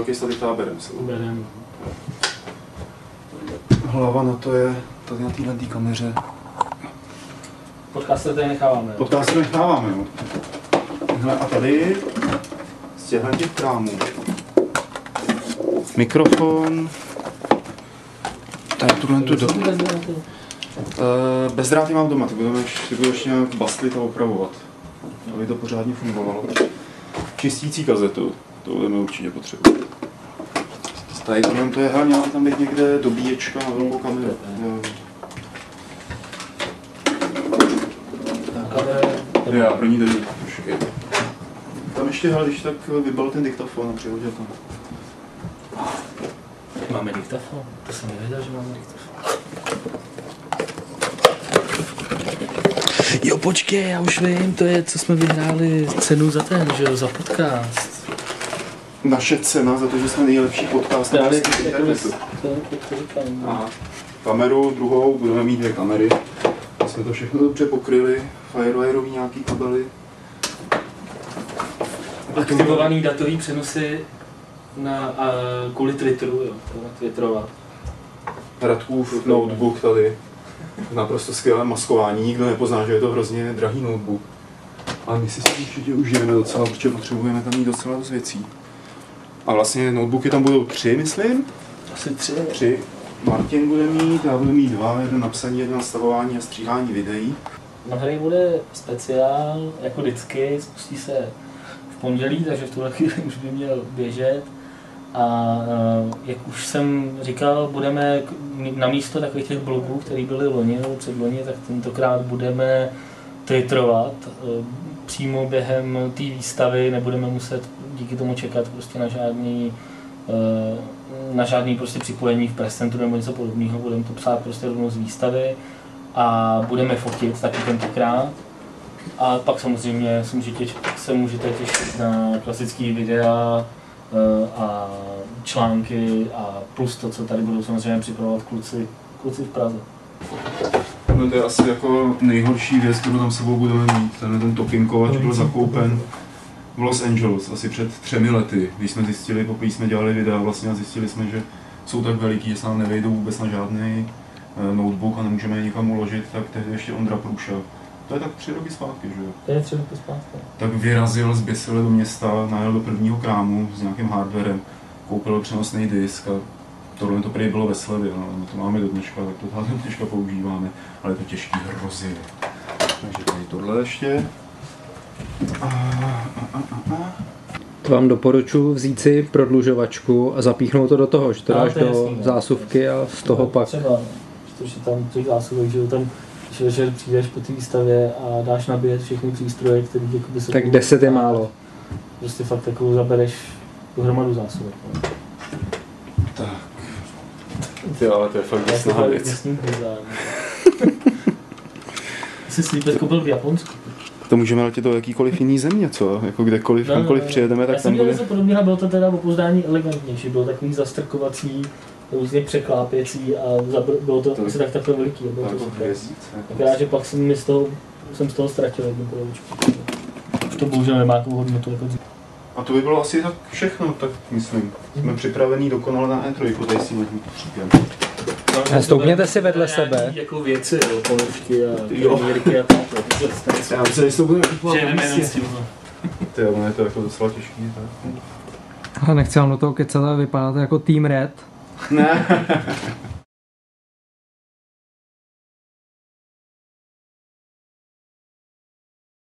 nachystat i třeba berem. Berem. Hlava na to je tady na téhle kameře. Podcast tady necháváme. Podcast tady necháváme, jo. Hele, a tady z těch krámů. Mikrofon. Tady tuhle tu dobu. Bezdráty mám doma, ty budeme ještě nějak bastlit a opravovat, aby to pořádně fungovalo. Čistící kazetu, to budeme určitě potřebovat. Tady to je, hele, měla tam být někde dobíječka na velkou kameru. Já pro ní tady trošku. Tam ještě, hele, když tak vybal ten diktafon a přihodil tam. Máme diktafon? To jsem nevěděl, že máme diktafon. Jo, počkej, já už vím, to je, co jsme vyhráli cenu za ten, že jo, za podcast. Naše cena za to, že jsme nejlepší podcast na internetu. Aha. Kameru druhou, budeme mít 2 kamery. Jsme to všechno dobře pokryli, Firewireový nějaký kabely. Aktivovaný datový přenosy na, kvůli Twitteru, jo, to na Twitterovat. Radkův notebook tady. Naprosto skvělé maskování, nikdo nepozná, že je to hrozně drahý notebook. Ale my si určitě užijeme docela, protože potřebujeme tam mít docela dost věcí. A vlastně notebooky tam budou 3, myslím? Asi 3. Martin bude mít, já budu mít 2, jedno na psaní, jedno na stavování a stříhání videí. Na hry bude speciál, jako vždycky, spustí se v pondělí, takže v tuhle chvíli už by měl běžet. A jak už jsem říkal, budeme na místo takových těch blogů, které byly loni nebo předloni, tak tentokrát budeme twitterovat přímo během té výstavy, nebudeme muset díky tomu čekat prostě na žádný prostě připojení v press centru nebo něco podobného, budeme to psát prostě rovnou z výstavy a budeme fotit taky tentokrát. A pak samozřejmě se můžete těšit na klasický videa a články a plus to, co tady budou samozřejmě připravovat kluci v Praze. No to je asi jako nejhorší věc, kterou tam sebou budeme mít. Ten topinkovač byl zakoupen v Los Angeles asi před 3 lety, když jsme zjistili, poprvé jsme dělali videa vlastně a zjistili jsme, že jsou tak veliký, že se nám nevejdou vůbec na žádný notebook a nemůžeme je nikam uložit, tak tehdy ještě Ondra Průša. To je tak 3 roky zpátky, že jo? To je 3 roky zpátky. Tak vyrazil zběsile do města, najel do prvního krámu s nějakým hardwarem, koupil přenosný disk a tohle to prý bylo ve slevě, no, my to máme do dneška, tak to do dneška používáme, ale je to těžký hrozy. Takže tady tohle ještě. To vám doporučuji vzít si prodlužovačku a zapíchnout to do toho, že to dáš do zásuvky a z toho pak. Třeba, protože tam těch zásuvek, že tam že přijdeš po té výstavě a dáš nabíjet všechny přístroje, které by se... Tak 10 je málo. Prostě fakt takovou zabereš tu hromadu zásuvek. Tak. Ty, ale to je fakt jasná věc. Jsi slípec koupil v Japonsku. To můžeme letět do jakýkoliv jiný země, co? Jako kdekoliv, kamkoliv přijedeme, tak tam bude... Já jsem podobně, bylo to teda opozdání elegantnější, bylo takový zastrkovací, různě překlápěcí a bylo to asi takhle veliký. Bylo to super. Akorát, že pak jsem z toho ztratil jednu polovičku. Už to bohužel nemá takovou hodnotu jako dřív. A to by bylo asi tak všechno, tak myslím. Jsme připravení dokonale na E3, tady s tím příkem. A stoupněte si vedle sebe. Jako věci, ponožky a trenírky a tak. Já myslím, že se budeme kupovat na místě. Ty, ono je to jako docela těžký, tak. Ale nechci vám do toho kecat, ale vypadáte jako Team Red. Ne.